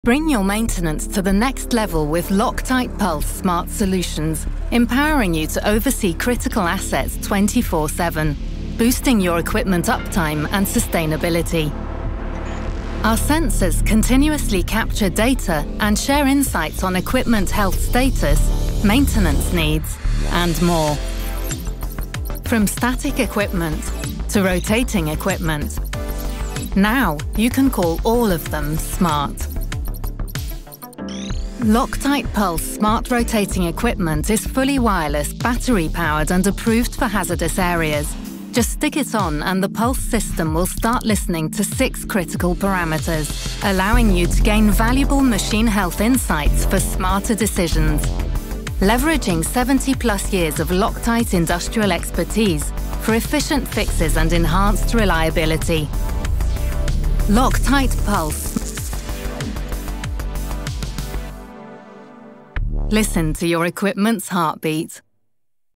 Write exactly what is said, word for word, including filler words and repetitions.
Bring your maintenance to the next level with LOCTITE Pulse Smart Solutions, empowering you to oversee critical assets twenty-four seven, boosting your equipment uptime and sustainability. Our sensors continuously capture data and share insights on equipment health status, maintenance needs, and more. From static equipment to rotating equipment, now you can call all of them smart. LOCTITE Pulse Smart Rotating Equipment is fully wireless, battery-powered and approved for hazardous areas. Just stick it on and the Pulse system will start listening to six critical parameters, allowing you to gain valuable machine health insights for smarter decisions. Leveraging seventy plus years of LOCTITE industrial expertise for efficient fixes and enhanced reliability. LOCTITE Pulse. Listen to your equipment's heartbeat.